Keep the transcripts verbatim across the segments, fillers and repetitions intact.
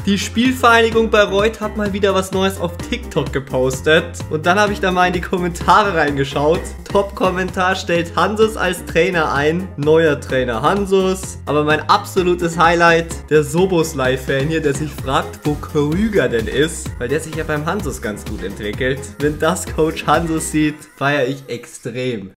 Die Spielvereinigung Bayreuth hat mal wieder was Neues auf TikTok gepostet. Und dann habe ich da mal in die Kommentare reingeschaut. Top-Kommentar stellt Hansus als Trainer ein. Neuer Trainer Hansus. Aber mein absolutes Highlight, der Soboslai-Fan hier, der sich fragt, wo Krüger denn ist. Weil der sich ja beim Hansus ganz gut entwickelt. Wenn das Coach Hansus sieht, feiere ich extrem.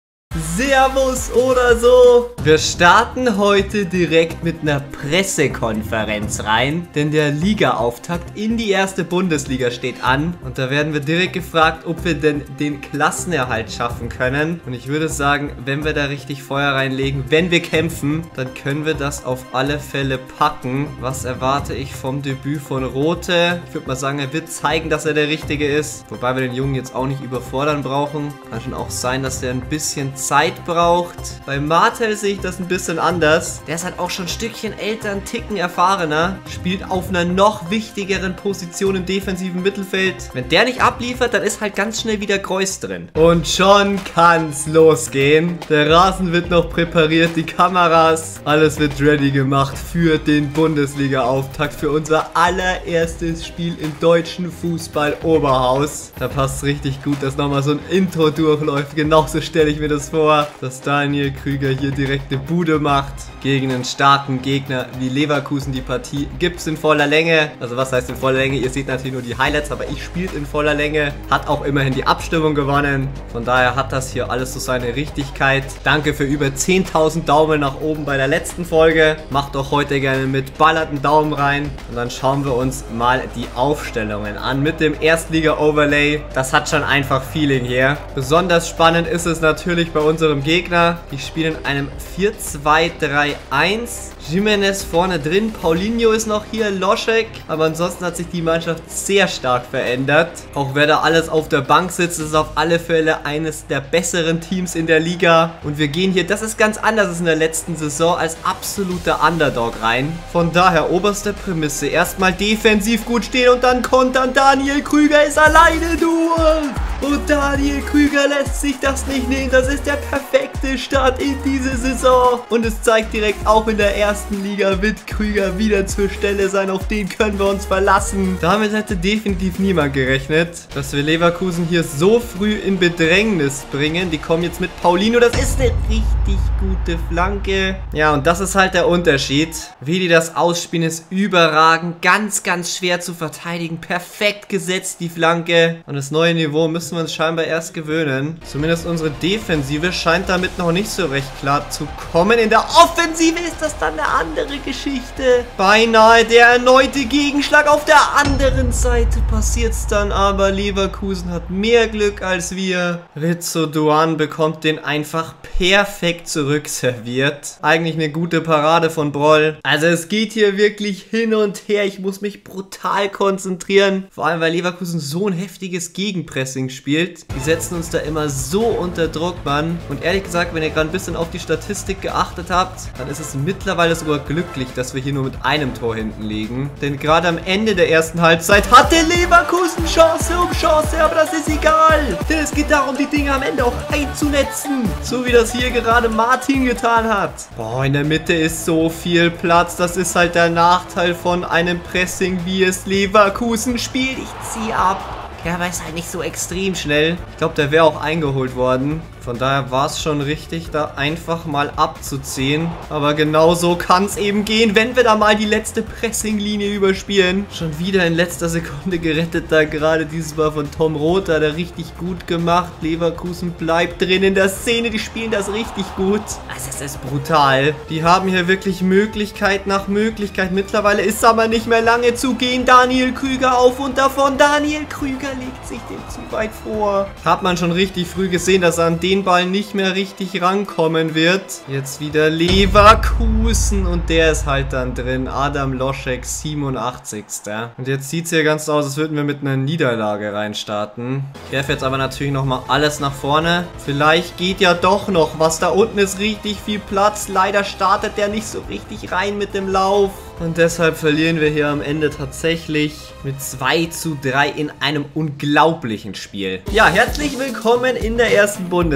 Servus oder so. Wir starten heute direkt mit einer Pressekonferenz rein, denn der Ligaauftakt in die erste Bundesliga steht an und da werden wir direkt gefragt, ob wir denn den Klassenerhalt schaffen können. Und ich würde sagen, wenn wir da richtig Feuer reinlegen, wenn wir kämpfen, dann können wir das auf alle Fälle packen. Was erwarte ich vom Debüt von Rothe? Ich würde mal sagen, er wird zeigen, dass er der Richtige ist, wobei wir den Jungen jetzt auch nicht überfordern brauchen. Kann schon auch sein, dass er ein bisschen Zeit braucht. Bei Martel sehe ich das ein bisschen anders. Der ist halt auch schon ein Stückchen älter, ein Ticken erfahrener. Spielt auf einer noch wichtigeren Position im defensiven Mittelfeld. Wenn der nicht abliefert, dann ist halt ganz schnell wieder Kreuz drin. Und schon kann's losgehen. Der Rasen wird noch präpariert, die Kameras. Alles wird ready gemacht für den Bundesliga-Auftakt. Für unser allererstes Spiel im deutschen Fußball-Oberhaus. Da passt es richtig gut, dass nochmal so ein Intro durchläuft. Genauso stelle ich mir das vor, dass Daniel Krüger hier direkt eine Bude macht gegen einen starken Gegner wie Leverkusen. Die Partie gibt es in voller Länge. Also was heißt in voller Länge? Ihr seht natürlich nur die Highlights, aber ich spiele in voller Länge. Hat auch immerhin die Abstimmung gewonnen. Von daher hat das hier alles so seine Richtigkeit. Danke für über zehntausend Daumen nach oben bei der letzten Folge. Macht doch heute gerne mit, ballert einen Daumen rein. Und dann schauen wir uns mal die Aufstellungen an mit dem Erstliga-Overlay. Das hat schon einfach Feeling hier. Besonders spannend ist es natürlich bei unserem Gegner. Die spielen in einem vier zwei drei eins. Jimenez vorne drin, Paulinho ist noch hier, Loschek. Aber ansonsten hat sich die Mannschaft sehr stark verändert. Auch wer da alles auf der Bank sitzt, ist auf alle Fälle eines der besseren Teams in der Liga. Und wir gehen hier, das ist ganz anders als in der letzten Saison, als absoluter Underdog rein. Von daher oberste Prämisse. Erstmal defensiv gut stehen und dann kontern. Daniel Krüger ist alleine durch. Und Daniel Krüger lässt sich das nicht nehmen. Das ist der perfekte Start in diese Saison. Und es zeigt direkt, auch in der ersten Liga wird Krüger wieder zur Stelle sein. Auf den können wir uns verlassen. Damit hätte definitiv niemand gerechnet, dass wir Leverkusen hier so früh in Bedrängnis bringen. Die kommen jetzt mit Paulinho. Das ist eine richtig gute Flanke. Ja, und das ist halt der Unterschied. Wie die das ausspielen, ist überragend. Ganz, ganz schwer zu verteidigen. Perfekt gesetzt, die Flanke. Und das neue Niveau müssen wir uns scheinbar erst gewöhnen. Zumindest unsere Defensive scheint damit noch nicht so recht klar zu kommen. In der Offensive ist das dann eine andere Geschichte. Beinahe der erneute Gegenschlag. Auf der anderen Seite passiert es dann aber. Leverkusen hat mehr Glück als wir. Rizzo Doan bekommt den einfach perfekt zurückserviert. Eigentlich eine gute Parade von Broll. Also es geht hier wirklich hin und her. Ich muss mich brutal konzentrieren. Vor allem, weil Leverkusen so ein heftiges Gegenpressing spielt. Die setzen uns da immer so unter Druck, Mann. Und ehrlich gesagt, wenn ihr gerade ein bisschen auf die Statistik geachtet habt, dann ist es mittlerweile sogar glücklich, dass wir hier nur mit einem Tor hinten liegen. Denn gerade am Ende der ersten Halbzeit hatte Leverkusen Chance um Chance, aber das ist egal. Denn es geht darum, die Dinge am Ende auch einzunetzen. So wie das hier gerade Martin getan hat. Boah, in der Mitte ist so viel Platz. Das ist halt der Nachteil von einem Pressing, wie es Leverkusen spielt. Ich ziehe ab. Ja, aber ist halt nicht so extrem schnell. Ich glaube, der wäre auch eingeholt worden. Von daher war es schon richtig, da einfach mal abzuziehen. Aber genau so kann es eben gehen, wenn wir da mal die letzte Pressinglinie überspielen. Schon wieder in letzter Sekunde gerettet da gerade dieses Mal von Tom Roth. Hat er richtig gut gemacht. Leverkusen bleibt drin in der Szene. Die spielen das richtig gut. Also es ist brutal. Die haben hier wirklich Möglichkeit nach Möglichkeit. Mittlerweile ist es aber nicht mehr lange zu gehen. Daniel Krüger auf und davon. Daniel Krüger legt sich den zu weit vor. Hat man schon richtig früh gesehen, dass er an den Ball nicht mehr richtig rankommen wird. Jetzt wieder Leverkusen und der ist halt dann drin. Adam Loschek, siebenundachtzigster Und jetzt sieht es hier ganz aus, als würden wir mit einer Niederlage reinstarten. Ich werfe jetzt aber natürlich nochmal alles nach vorne. Vielleicht geht ja doch noch was. Da unten ist richtig viel Platz. Leider startet der nicht so richtig rein mit dem Lauf. Und deshalb verlieren wir hier am Ende tatsächlich mit zwei zu drei in einem unglaublichen Spiel. Ja, herzlich willkommen in der ersten Bundesliga.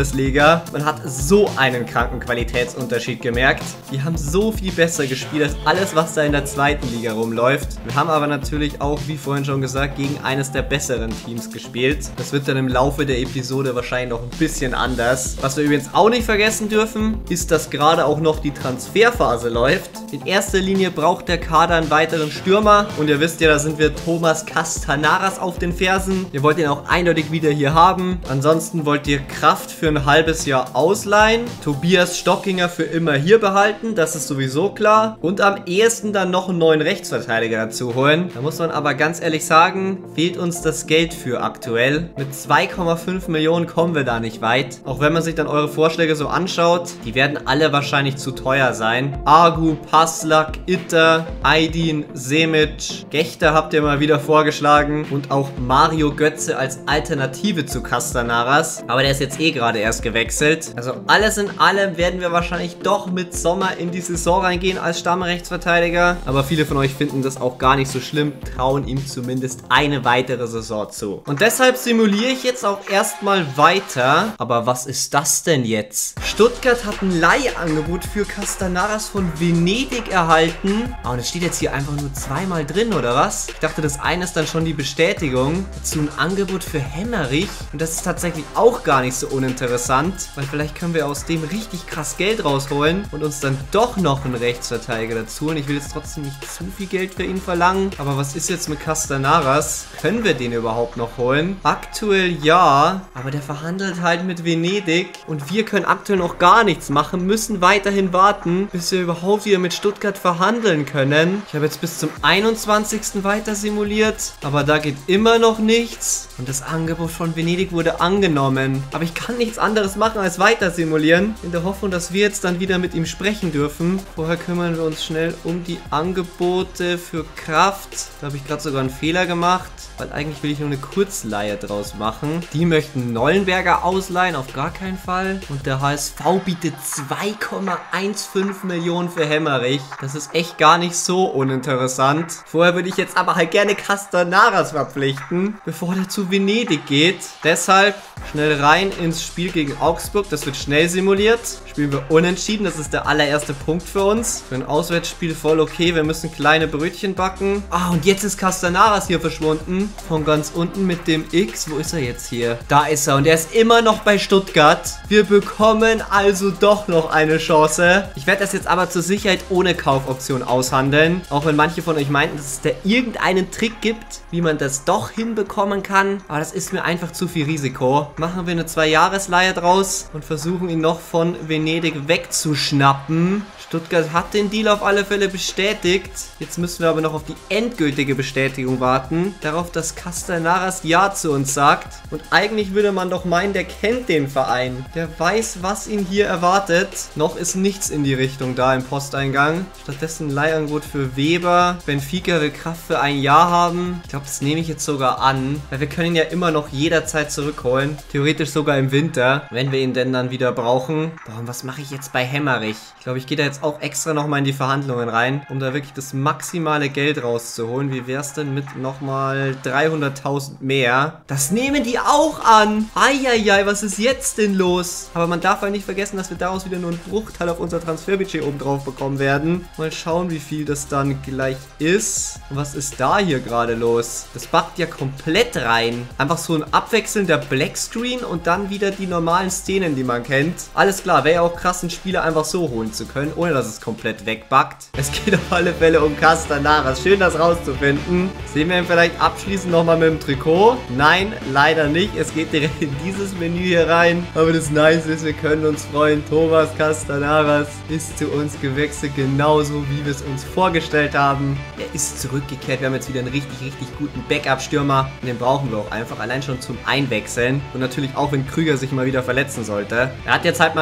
Bundesliga. Man hat so einen kranken Qualitätsunterschied gemerkt. Die haben so viel besser gespielt als alles, was da in der zweiten Liga rumläuft. Wir haben aber natürlich auch, wie vorhin schon gesagt, gegen eines der besseren Teams gespielt. Das wird dann im Laufe der Episode wahrscheinlich noch ein bisschen anders. Was wir übrigens auch nicht vergessen dürfen, ist, dass gerade auch noch die Transferphase läuft. In erster Linie braucht der Kader einen weiteren Stürmer. Und ihr wisst ja, da sind wir Thomas Castanaras auf den Fersen. Ihr wollt ihn auch eindeutig wieder hier haben. Ansonsten wollt ihr Kraft für ein halbes Jahr ausleihen. Tobias Stockinger für immer hier behalten. Das ist sowieso klar. Und am ehesten dann noch einen neuen Rechtsverteidiger dazu holen. Da muss man aber ganz ehrlich sagen, fehlt uns das Geld für aktuell. Mit zwei Komma fünf Millionen kommen wir da nicht weit. Auch wenn man sich dann eure Vorschläge so anschaut, die werden alle wahrscheinlich zu teuer sein. Agu, Paslak, Itter, Aydin, Semic, Gechter habt ihr mal wieder vorgeschlagen und auch Mario Götze als Alternative zu Castanaras. Aber der ist jetzt eh gerade erst gewechselt. Also alles in allem werden wir wahrscheinlich doch mit Sommer in die Saison reingehen als Stammrechtsverteidiger. Aber viele von euch finden das auch gar nicht so schlimm, trauen ihm zumindest eine weitere Saison zu. Und deshalb simuliere ich jetzt auch erstmal weiter. Aber was ist das denn jetzt? Stuttgart hat ein Leihangebot für Castanaras von Venedig erhalten. Oh, und es steht jetzt hier einfach nur zweimal drin, oder was? Ich dachte, das eine ist dann schon die Bestätigung. Dazu ein Angebot für Hemmerich. Und das ist tatsächlich auch gar nicht so uninteressant, weil vielleicht können wir aus dem richtig krass Geld rausholen und uns dann doch noch einen Rechtsverteidiger dazu holen. Ich will jetzt trotzdem nicht zu viel Geld für ihn verlangen. Aber was ist jetzt mit Castanaras? Können wir den überhaupt noch holen? Aktuell ja, aber der verhandelt halt mit Venedig und wir können aktuell noch gar nichts machen, müssen weiterhin warten, bis wir überhaupt wieder mit Stuttgart verhandeln können. Ich habe jetzt bis zum einundzwanzigsten weiter simuliert, aber da geht immer noch nichts und das Angebot von Venedig wurde angenommen. Aber ich kann nichts anderes machen als weiter simulieren, in der Hoffnung, dass wir jetzt dann wieder mit ihm sprechen dürfen. Vorher kümmern wir uns schnell um die Angebote für Kraft. Da habe ich gerade sogar einen Fehler gemacht, weil eigentlich will ich nur eine Kurzleihe draus machen. Die möchten Nollenberger ausleihen, auf gar keinen Fall. Und der H S V bietet zwei Komma fünfzehn Millionen für Hemmerich. Das ist echt gar nicht so uninteressant. Vorher würde ich jetzt aber halt gerne Castanaras verpflichten, bevor der zu Venedig geht. Deshalb schnell rein ins Spiel gegen Augsburg. Das wird schnell simuliert. Spielen wir unentschieden. Das ist der allererste Punkt für uns. Für ein Auswärtsspiel voll okay. Wir müssen kleine Brötchen backen. Ah, und jetzt ist Castanaras hier verschwunden. Von ganz unten mit dem X. Wo ist er jetzt hier? Da ist er. Und er ist immer noch bei Stuttgart. Wir bekommen also doch noch eine Chance. Ich werde das jetzt aber zur Sicherheit ohne Kaufoption aushandeln. Auch wenn manche von euch meinten, dass es da irgendeinen Trick gibt, wie man das doch hinbekommen kann. Aber das ist mir einfach zu viel Risiko. Machen wir eine Zwei-Jahres-Leihe draus und versuchen ihn noch von Venedig wegzuschnappen. Stuttgart hat den Deal auf alle Fälle bestätigt. Jetzt müssen wir aber noch auf die endgültige Bestätigung warten. Darauf, dass Castanaras Ja zu uns sagt. Und eigentlich würde man doch meinen, der kennt den Verein. Der weiß, was ihn hier erwartet. Noch ist nichts in die Richtung da im Posteingang. Stattdessen ein Leihangebot für Weber. Benfica will Kraft für ein Jahr haben. Ich glaube, das nehme ich jetzt sogar an. Weil wir können ihn ja immer noch jederzeit zurückholen. Theoretisch sogar im Winter, wenn wir ihn denn dann wieder brauchen. Boah, und was mache ich jetzt bei Hemmerich? Ich glaube, ich gehe da jetzt auch extra nochmal in die Verhandlungen rein, um da wirklich das maximale Geld rauszuholen. Wie wäre es denn mit nochmal dreihunderttausend mehr? Das nehmen die auch an! Eieiei, was ist jetzt denn los? Aber man darf halt nicht vergessen, dass wir daraus wieder nur einen Bruchteil auf unser Transferbudget oben drauf bekommen werden. Mal schauen, wie viel das dann gleich ist. Und was ist da hier gerade los? Das backt ja komplett rein. Einfach so ein abwechselnder Blackscreen und dann wieder die normalen Szenen, die man kennt. Alles klar, wäre ja auch krass, einen Spieler einfach so holen zu können, ohne dass es komplett wegbackt. Es geht auf alle Fälle um Castanaras. Schön, das rauszufinden. Sehen wir ihn vielleicht abschließend nochmal mit dem Trikot? Nein, leider nicht. Es geht direkt in dieses Menü hier rein. Aber das Nice ist, wir können uns freuen. Thomas Castanaras ist zu uns gewechselt, genauso wie wir es uns vorgestellt haben. Er ist zurückgekehrt. Wir haben jetzt wieder einen richtig, richtig guten Backup-Stürmer. Und den brauchen wir auch einfach, allein schon zum Einwechseln. Und natürlich auch, wenn Krüger sich mal wieder verletzen sollte. Er hat jetzt halt mal wieder keine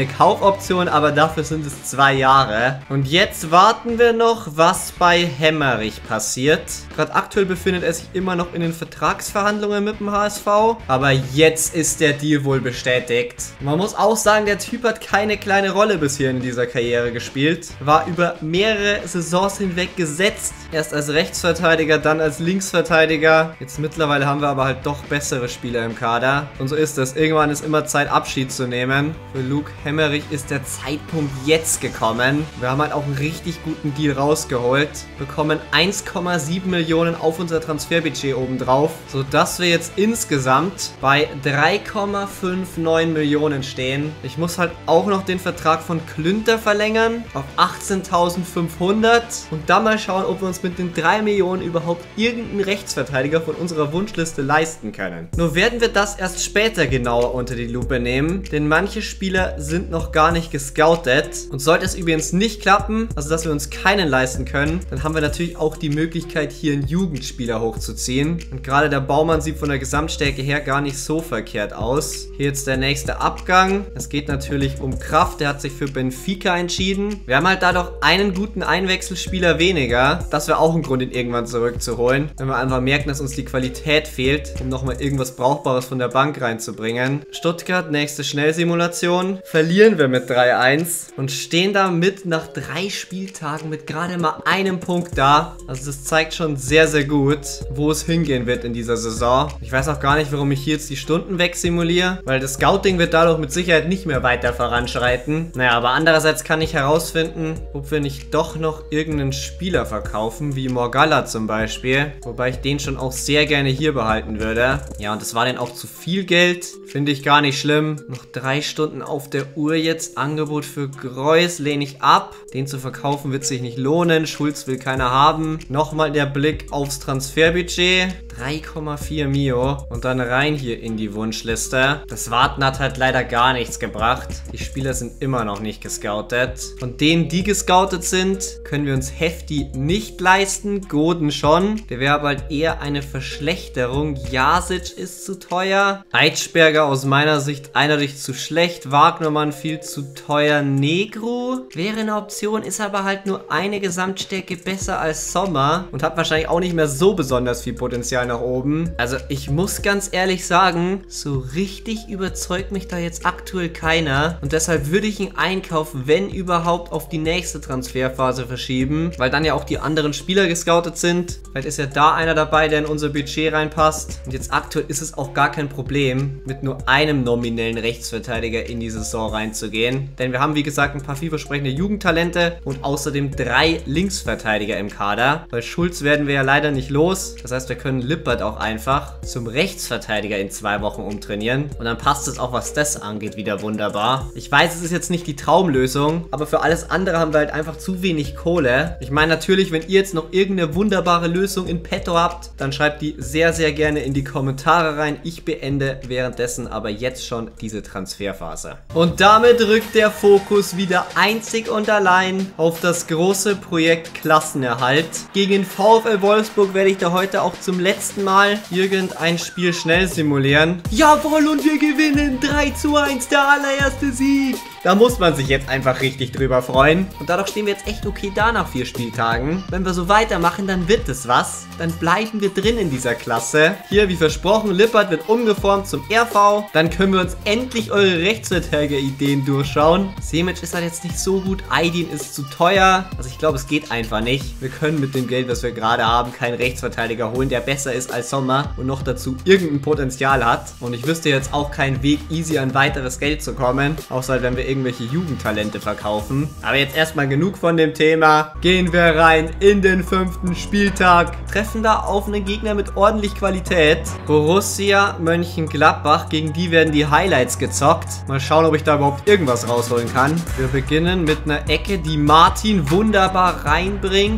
keine Kaufoption, aber dafür sind es zwei Jahre. Und jetzt warten wir noch, was bei Hemmerich passiert. Gerade aktuell befindet er sich immer noch in den Vertragsverhandlungen mit dem H S V. Aber jetzt ist der Deal wohl bestätigt. Man muss auch sagen, der Typ hat keine kleine Rolle bisher in dieser Karriere gespielt. War über mehrere Saisons hinweg gesetzt. Erst als Rechtsverteidiger, dann als Linksverteidiger. Jetzt mittlerweile haben wir aber halt doch bessere Spieler im Kader. Und so ist es. Irgendwann ist immer Zeit, Abschied zu nehmen. Für Luke Hemmerich ist der Zeitpunkt jetzt gekommen. Wir haben halt auch einen richtig guten Deal rausgeholt. Bekommen eins Komma sieben Millionen auf unser Transferbudget obendrauf, sodass wir jetzt insgesamt bei drei Komma neunundfünfzig Millionen stehen. Ich muss halt auch noch den Vertrag von Klünter verlängern auf achtzehntausendfünfhundert und dann mal schauen, ob wir uns mit den drei Millionen überhaupt irgendeinen Rechtsverteidiger von unserer Wunschliste leisten können. Nur werden wir das erst später genauer unter die Lupe nehmen, denn manche Spieler sind noch gar nicht gescoutet. Und sollte es übrigens nicht klappen, also dass wir uns keinen leisten können, dann haben wir natürlich auch die Möglichkeit, hier einen Jugendspieler hochzuziehen. Und gerade der Baumann sieht von der Gesamtstärke her gar nicht so verkehrt aus. Hier jetzt der nächste Abgang. Es geht natürlich um Kraft, der hat sich für Benfica entschieden. Wir haben halt da doch einen guten Einwechselspieler weniger. Das wäre auch ein Grund, ihn irgendwann zurückzuholen, wenn wir einfach merken, dass uns die Qualität fehlt, um nochmal irgendwas Brauchbares von der Bank reinzubringen. Stuttgart, nächste Schnellsimulation. Verlieren wir mit drei eins und stehen damit nach drei Spieltagen mit gerade mal einem Punkt da. Also das zeigt schon sehr, sehr gut, wo es hingehen wird in dieser Saison. Ich weiß auch gar nicht, warum ich hier jetzt die Stunden wegsimuliere, weil das Scouting wird dadurch mit Sicherheit nicht mehr weiter voranschreiten. Naja, aber andererseits kann ich herausfinden, ob wir nicht doch noch irgendeinen Spieler verkaufen, wie Morgalla zum Beispiel. Wobei ich den schon auch sehr gerne hier behalten würde. Ja, und das war dann auch zu viel Geld. Finde ich gar nicht schlimm. Noch drei Stunden auf der Uhr jetzt. Angebot für Greus lehne ich ab. Den zu verkaufen wird sich nicht lohnen. Schulz will keiner haben. Nochmal der Blick aufs Transferbudget. drei Komma vier Mio. Und dann rein hier in die Wunschliste. Das Warten hat halt leider gar nichts gebracht. Die Spieler sind immer noch nicht gescoutet. Von denen, die gescoutet sind, können wir uns Hefti nicht leisten. Goden schon. Der wäre aber halt eher eine Verschlechterung. Jasic ist zu teuer. Eitschberger aus meiner Sicht eindeutig zu schlecht. Wagnermann viel zu teuer. Negro wäre eine Option, ist aber halt nur eine Gesamtstärke besser als Sommer und hat wahrscheinlich auch nicht mehr so besonders viel Potenzial nach oben. Also ich muss ganz ehrlich sagen, so richtig überzeugt mich da jetzt aktuell keiner und deshalb würde ich einen Einkauf, wenn überhaupt, auf die nächste Transferphase verschieben, weil dann ja auch die anderen Spieler gescoutet sind. Vielleicht ist ja da einer dabei, der in unser Budget reinpasst und jetzt aktuell ist es auch gar kein Problem, mit nur einem nominellen Rechtsverteidiger in die Saison reinzugehen, denn wir haben wie gesagt ein paar vielversprechende Jugendtalente und außerdem drei Linksverteidiger im Kader, weil Schulz werden wir ja leider nicht los, das heißt wir können Lippert auch einfach zum Rechtsverteidiger in zwei Wochen umtrainieren und dann passt es auch, was das angeht, wieder wunderbar. Ich weiß, es ist jetzt nicht die Traumlösung, aber für alles andere haben wir halt einfach zu wenig Kohle. Ich meine natürlich, wenn ihr jetzt noch irgendeine wunderbare Lösung in petto habt, dann schreibt die sehr, sehr gerne in die Kommentare rein. Ich beende währenddessen aber jetzt schon diese Transferphase. Und damit rückt der Fokus wieder einzig und allein auf das große Projekt Klassenerhalt. Gegen VfL Wolfsburg werde ich da heute auch zum letzten Mal irgendein Spiel schnell simulieren. Jawohl, und wir gewinnen drei zu eins, der allererste Sieg. Da muss man sich jetzt einfach richtig drüber freuen. Und dadurch stehen wir jetzt echt okay da nach vier Spieltagen. Wenn wir so weitermachen, dann wird es was. Dann bleiben wir drin in dieser Klasse. Hier, wie versprochen, Lippert wird umgeformt zum R V. Dann können wir uns endlich eure Rechtsverteidiger-Ideen durchschauen. Semic ist halt jetzt nicht so gut. Aydin ist zu teuer. Also ich glaube, es geht einfach nicht. Wir können mit dem Geld, was wir gerade haben, keinen Rechtsverteidiger holen, der besser ist als Sommer und noch dazu irgendein Potenzial hat. Und ich wüsste jetzt auch keinen Weg, easy an weiteres Geld zu kommen. Außer halt, wenn wir irgendwelche Jugendtalente verkaufen. Aber jetzt erstmal genug von dem Thema. Gehen wir rein in den fünften Spieltag. Treffen da auf einen Gegner mit ordentlich Qualität. Borussia Mönchengladbach. Gegen die werden die Highlights gezockt. Mal schauen, ob ich da überhaupt irgendwas rausholen kann. Wir beginnen mit einer Ecke, die Martin wunderbar reinbringt.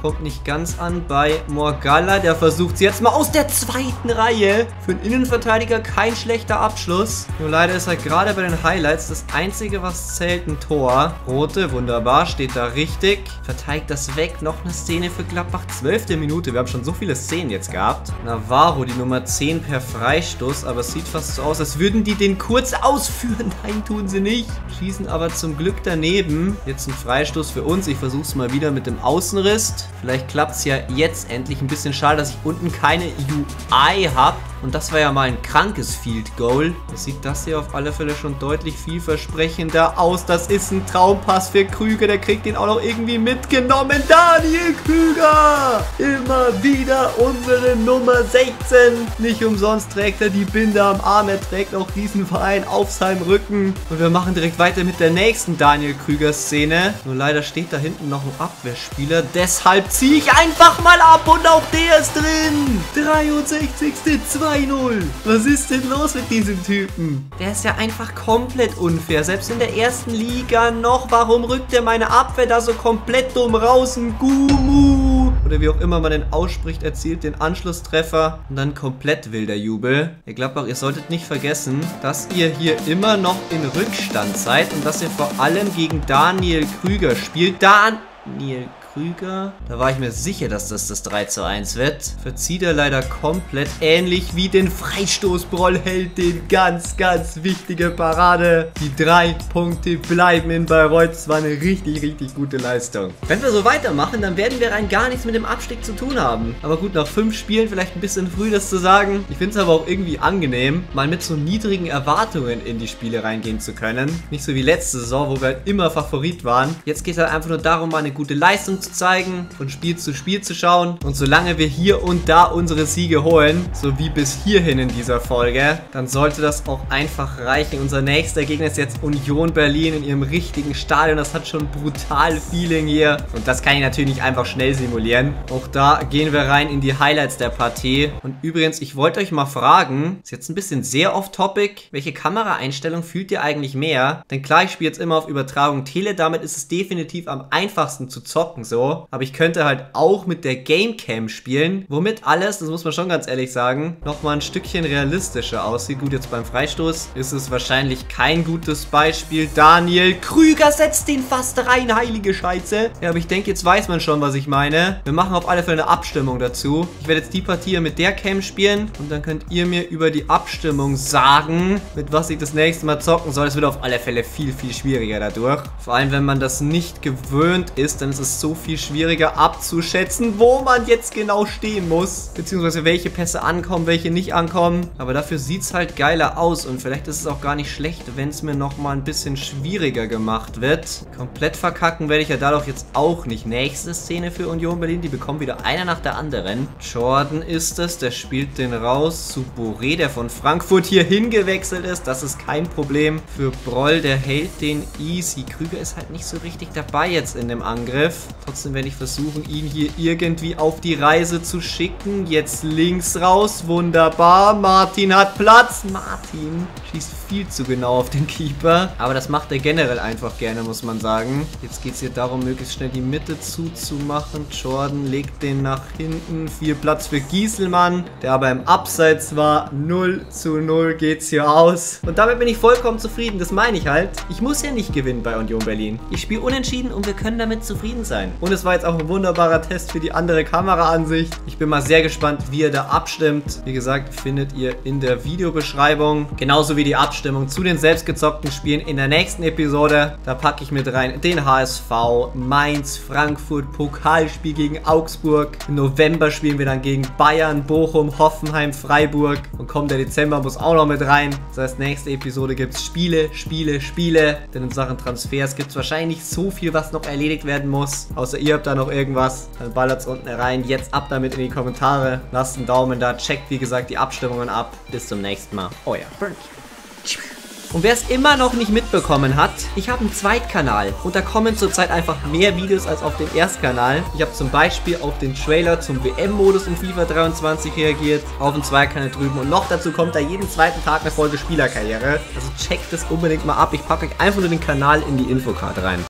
Kommt nicht ganz an bei Morgalla. Der versucht sie jetzt mal aus der zweiten Reihe. Für einen Innenverteidiger kein schlechter Abschluss. Nur leider ist halt gerade bei den Highlights das Einzige, was zählt, ein Tor. Rote, wunderbar, steht da richtig. Verteidigt das weg. Noch eine Szene für Gladbach. Zwölfte Minute. Wir haben schon so viele Szenen jetzt gehabt. Navarro, die Nummer zehn per Freistoß. Aber es sieht fast so aus, als würden die den kurz ausführen. Nein, tun sie nicht. Schießen aber zum Glück daneben. Jetzt ein Freistoß für uns. Ich versuche es mal wieder mit dem Außenriss. Vielleicht klappt es ja jetzt endlich. Ein bisschen schade, dass ich unten keine U I habe. Und das war ja mal ein krankes Field Goal. Das sieht das hier auf alle Fälle schon deutlich vielversprechender aus. Das ist ein Traumpass für Krüger. Der kriegt den auch noch irgendwie mitgenommen. Daniel Krüger! Immer wieder unsere Nummer sechzehn. Nicht umsonst trägt er die Binde am Arm. Er trägt auch diesen Verein auf seinem Rücken. Und wir machen direkt weiter mit der nächsten Daniel Krüger-Szene. Nur leider steht da hinten noch ein Abwehrspieler. Deshalb ziehe ich einfach mal ab und auch der ist drin. dreiundsechzigste zwei null. Was ist denn los mit diesem Typen? Der ist ja einfach komplett unfair. Selbst in der ersten Liga noch. Warum rückt er meine Abwehr da so komplett dumm raus? Ein Gumu. Oder wie auch immer man den ausspricht, erzielt den Anschlusstreffer. Und dann komplett wilder Jubel. Ihr Gladbach, ihr solltet nicht vergessen, dass ihr hier immer noch in Rückstand seid. Und dass ihr vor allem gegen Daniel Krüger spielt. Daniel Krüger. Da war ich mir sicher, dass das das drei zu eins wird. Verzieht er leider komplett. Ähnlich wie den Freistoß. Broll hält den ganz, ganz wichtige Parade. Die drei Punkte bleiben in Bayreuth. Das war eine richtig, richtig gute Leistung. Wenn wir so weitermachen, dann werden wir rein gar nichts mit dem Abstieg zu tun haben. Aber gut, nach fünf Spielen vielleicht ein bisschen früh das zu sagen. Ich finde es aber auch irgendwie angenehm, mal mit so niedrigen Erwartungen in die Spiele reingehen zu können. Nicht so wie letzte Saison, wo wir halt immer Favorit waren. Jetzt geht es halt einfach nur darum, mal eine gute Leistung zu zeigen, von Spiel zu Spiel zu schauen. Und solange wir hier und da unsere Siege holen, so wie bis hierhin in dieser Folge, dann sollte das auch einfach reichen. Unser nächster Gegner ist jetzt Union Berlin in ihrem richtigen Stadion. Das hat schon brutal Feeling hier. Und das kann ich natürlich nicht einfach schnell simulieren. Auch da gehen wir rein in die Highlights der Partie. Und übrigens, ich wollte euch mal fragen, ist jetzt ein bisschen sehr off-topic, welche Kameraeinstellung fühlt ihr eigentlich mehr? Denn klar, ich spiele jetzt immer auf Übertragung Tele, damit ist es definitiv am einfachsten zu zocken, so. Aber ich könnte halt auch mit der Gamecam spielen, womit alles, das muss man schon ganz ehrlich sagen, nochmal ein Stückchen realistischer aussieht. Gut, jetzt beim Freistoß ist es wahrscheinlich kein gutes Beispiel. Daniel Krüger setzt den fast rein, heilige Scheiße. Ja, aber ich denke, jetzt weiß man schon, was ich meine. Wir machen auf alle Fälle eine Abstimmung dazu. Ich werde jetzt die Partie mit der Cam spielen und dann könnt ihr mir über die Abstimmung sagen, mit was ich das nächste Mal zocken soll. Es wird auf alle Fälle viel, viel schwieriger dadurch. Vor allem, wenn man das nicht gewöhnt ist, dann ist es so viel schwieriger abzuschätzen, wo man jetzt genau stehen muss, beziehungsweise welche Pässe ankommen, welche nicht ankommen. Aber dafür sieht es halt geiler aus und vielleicht ist es auch gar nicht schlecht, wenn es mir nochmal ein bisschen schwieriger gemacht wird. Komplett verkacken werde ich ja dadurch jetzt auch nicht. Nächste Szene für Union Berlin, die bekommen wieder einer nach der anderen. Jordan ist es, der spielt den raus zu Boré, der von Frankfurt hier hingewechselt ist. Das ist kein Problem für Broll, der hält den easy. Krüger ist halt nicht so richtig dabei jetzt in dem Angriff. Trotzdem werde ich versuchen, ihn hier irgendwie auf die Reise zu schicken. Jetzt links raus. Wunderbar. Martin hat Platz. Martin schießt viel zu genau auf den Keeper. Aber das macht er generell einfach gerne, muss man sagen. Jetzt geht es hier darum, möglichst schnell die Mitte zuzumachen. Jordan legt den nach hinten. Viel Platz für Gieselmann, der aber im Abseits war. null zu null geht's hier aus. Und damit bin ich vollkommen zufrieden. Das meine ich halt. Ich muss ja nicht gewinnen bei Union Berlin. Ich spiele unentschieden und wir können damit zufrieden sein. Und es war jetzt auch ein wunderbarer Test für die andere Kameraansicht. Ich bin mal sehr gespannt, wie ihr da abstimmt. Wie gesagt, findet ihr in der Videobeschreibung. Genauso wie die Abstimmung zu den selbstgezockten Spielen in der nächsten Episode. Da packe ich mit rein den H S V, Mainz, Frankfurt, Pokalspiel gegen Augsburg. Im November spielen wir dann gegen Bayern, Bochum, Hoffenheim, Freiburg. Und kommt der Dezember muss auch noch mit rein. Das heißt, nächste Episode gibt es Spiele, Spiele, Spiele. Denn in Sachen Transfers gibt es wahrscheinlich nicht so viel, was noch erledigt werden muss. Außer ihr habt da noch irgendwas, dann ballert es unten rein. Jetzt ab damit in die Kommentare. Lasst einen Daumen da, checkt wie gesagt die Abstimmungen ab. Bis zum nächsten Mal. Euer Bernd. Und wer es immer noch nicht mitbekommen hat, ich habe einen Zweitkanal und da kommen zurzeit einfach mehr Videos als auf dem Erstkanal. Ich habe zum Beispiel auf den Trailer zum W M-Modus in FIFA dreiundzwanzig reagiert, auf dem Zweitkanal drüben und noch dazu kommt da jeden zweiten Tag eine Folge Spielerkarriere. Also checkt das unbedingt mal ab. Ich packe euch einfach nur den Kanal in die Infocard rein.